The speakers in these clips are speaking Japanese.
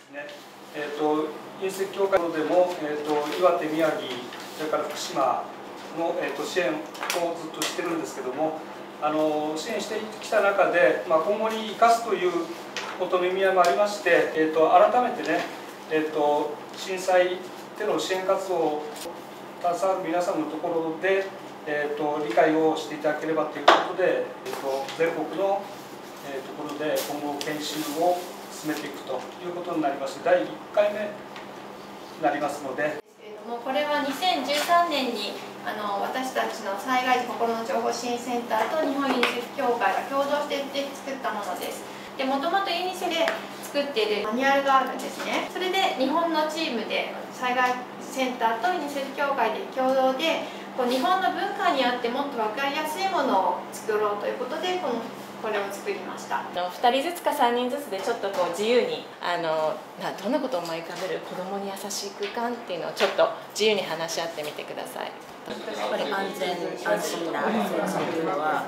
ですね、隕石協会でも、岩手、宮城、それから福島の、支援をずっとしてるんですけども、支援してきた中で、今後に生かすという求めみ合いもありまして、改めてね、震災での支援活動を携わる皆さんのところで、理解をしていただければということで、全国の、ところで今後研修を進めていくということになりまして、第1回目になりますので。 これは2013年に私たちの災害時心の情報支援センターと日本ユニセフ協会が共同して作ったものです。で、もともとユニセフで作っているマニュアルがあるんですね。それで日本のチームで災害センターとユニセフ協会で共同で日本の文化にあってもっと分かりやすいものを作ろうということでこれを作りました。 2人ずつか3人ずつでちょっと自由にどんなことを思い浮かべる子どもに優しい空間っていうのをちょっと自由に話し合ってみてください。 やっぱり安全安心な生活というのは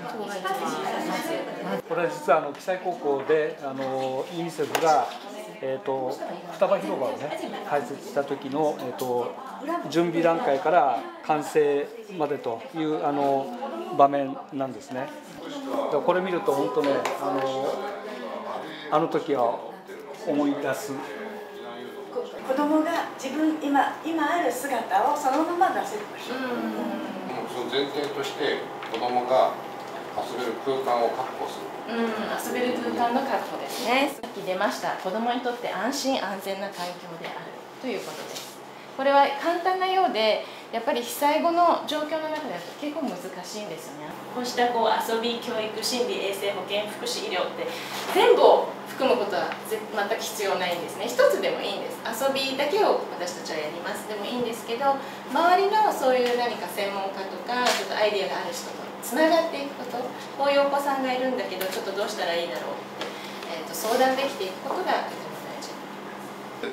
これは実は記載高校でユニセフが双葉広場をね開設した時の準備段階から完成までという場面なんですね。これ見ると本当ねあの時は思い出す。 子供が今ある姿をそのまま出せる場所。 その前提として子供が遊べる空間を確保する。 遊べる空間の確保ですね。さっき出ました子供にとって安心安全な環境であるということです。これは簡単なようでやっぱり被災後の状況の中では結構難しいんですよね。こうした遊び、教育、心理、衛生、保健、福祉、医療って全部を含むことは全く必要ないんですね。一つでもいいんです。遊びだけを私たちはやりますでもいいんですけど、周りのそういう何か専門家とかちょっとアイデアがある人とつながっていくこと、こういうお子さんがいるんだけどちょっとどうしたらいいだろうって、相談できていくことがとても大事です。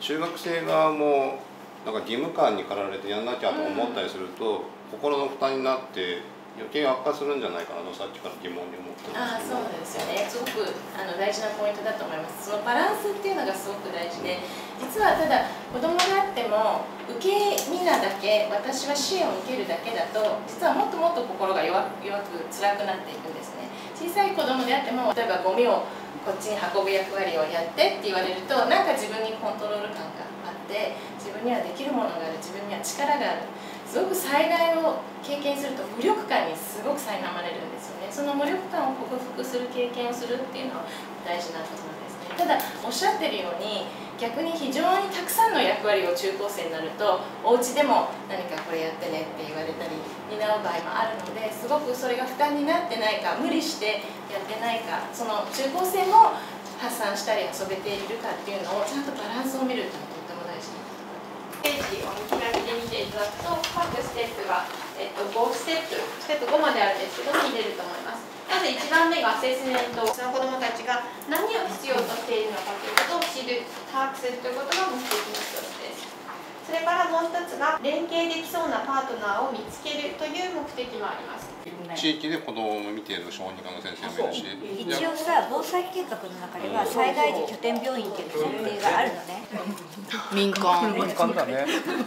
中学生側もなんか義務感に駆られてやんなきゃと思ったりすると、心の負担になって余計悪化するんじゃないかなとさっきから疑問に思ってます。 そうですよね。すごく大事なポイントだと思います。そのバランスっていうのがすごく大事で、実はただ子供があっても受け身なだけ、私は支援を受けるだけだと実はもっともっと心が弱く辛くなっていくんですね。小さい子供であっても例えばゴミをこっちに運ぶ役割をやってって言われるとなんか自分にコントロール感があって自分にはできるものがある、自分には力がある。すごく災害を経験すると無力感にすごく苛まれるんですよね。その無力感を克服する経験をするっていうのは大事なことなんですね。ただおっしゃってるように逆に非常にたくさんの役割を中高生になるとお家でも何かこれやってねって言われたり担う場合もあるので、すごくそれが負担になってないか、無理してやってないか、その中高生も発散したり遊べているかっていうのをちゃんとバランスを見るというのがとても大事なこと。 ページを見開きで見ていただくと各ステップが、5ステップ5まであるんですけど見れると思います。まず1番目がアセスメント、その子どもたちが何を必要としているのかということを知る、把握するということが目的の一つです。それからもう一つが連携できそうなパートナーを見つけるという目的もあります。 地域で子どもを見ている小児科の先生もいるし、 一応さ、防災計画の中では災害時拠点病院っていう設定があるのね。 民間だね。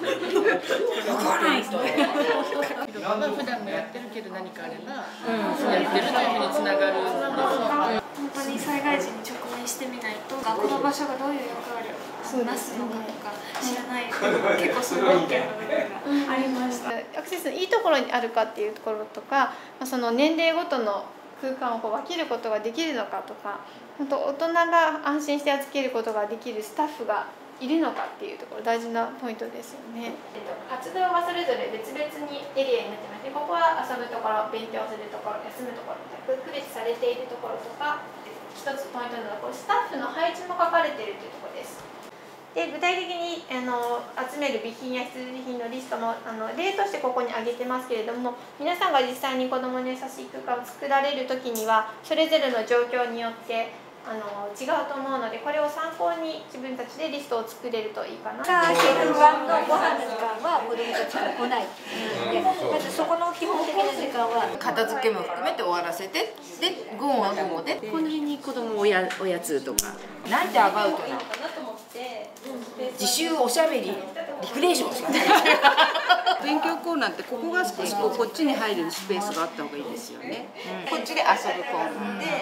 普段もやってるけど何かあれば、やってるというふうにつながる。 本当に災害時に直面してみないと、この場所がどういう役割をなすのかとか知らない、結構その意見の部分がありました。 アクセスのいいところにあるかっていうところとか、その年齢ごとの空間を分けることができるのかとか、大人が安心して預けることができるスタッフがいるのかっていうところ大事なポイントですよね。活動はそれぞれ別々にエリアになってまして、ここは遊ぶところ、勉強するところ、休むところ、区別されているところとか、一つポイントなのはスタッフの配置も書かれているというところです。で、具体的に集める備品や必需品のリストも例としてここに挙げてますけれども、皆さんが実際に子どもに優しい空間を作られる時にはそれぞれの状況によって違うと思うので、これを参考に自分たちでリストを作れるといいかな。 シェフ1のご飯の時間は子供たちが来ない。でまずそこの基本的な時間は片付けも含めて終わらせて、で午後は午後でこの辺に子供おやつとか。なんてアバウトな自習おしゃべりリクレーションしかない。 勉強コーナーってここが少しこっちに入るスペースがあった方がいいですよね。 こっちで遊ぶコーナーで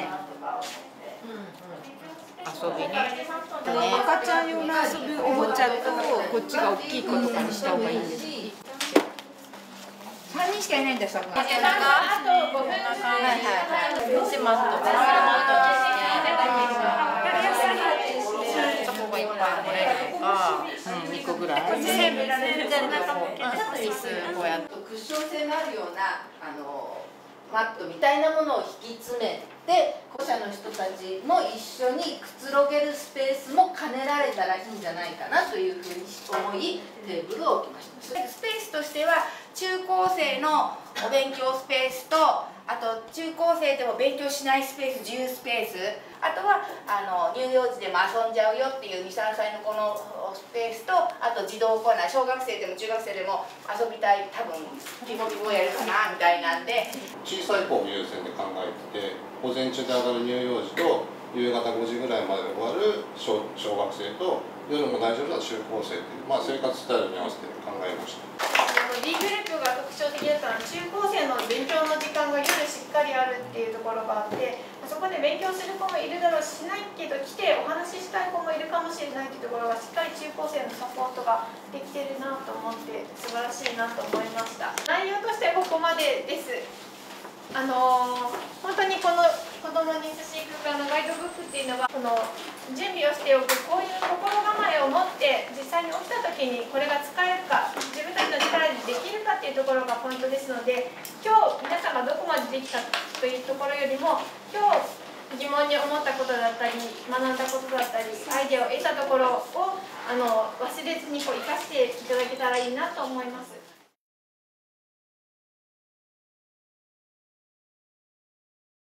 遊びに、 赤ちゃん用の遊ぶおもちゃとこっちが大きい子とかにした方がいいんです。 3人しかいないんだ、そこ。 あと5分しますとそこがいっぱいもらえるとか、2個ぐらい。こっち全部全然中も椅子こうやってクッション性のあるようなマットみたいなものを引き詰めて、保護者の人たちも一緒にくつろげるスペースも兼ねられたらいいんじゃないかなというふうに思いテーブルを置きました。スペースとしては中高生のお勉強スペースと、あと中高生でも勉強しないスペース、自由スペース、あとは乳幼児でも遊んじゃうよっていう2、3歳の子のスペースと、あと児童コーナー、小学生でも中学生でも遊びたい、多分ピコピコやるかなみたいなんで、 小さい子を優先で考えてて、午前中で上がる乳幼児と夕方5時ぐらいまで終わる小学生と夜も大丈夫な中高生っていう、生活スタイルに合わせて考えました。 D グループが特徴的だったのは、中高生の勉強の時間が夜しっかりあるっていうところがあって、そこで勉強する子もいるだろうし、しないけど来てお話ししたい子もいるかもしれないっていうところがしっかり中高生のサポートができてるなと思って素晴らしいなと思いました。内容としてはここまでです。本当にこの子どもに優しい空間のガイドブックっていうのは、この準備をしておく、こういう心構えを持って実際に起きた時にこれが使えるか、自分たちの力でできるかっていうところがポイントですので、今日皆さんがどこまでできたというところよりも、今日疑問に思ったことだったり学んだことだったりアイデアを得たところを忘れずに生かしていただけたらいいなと思います。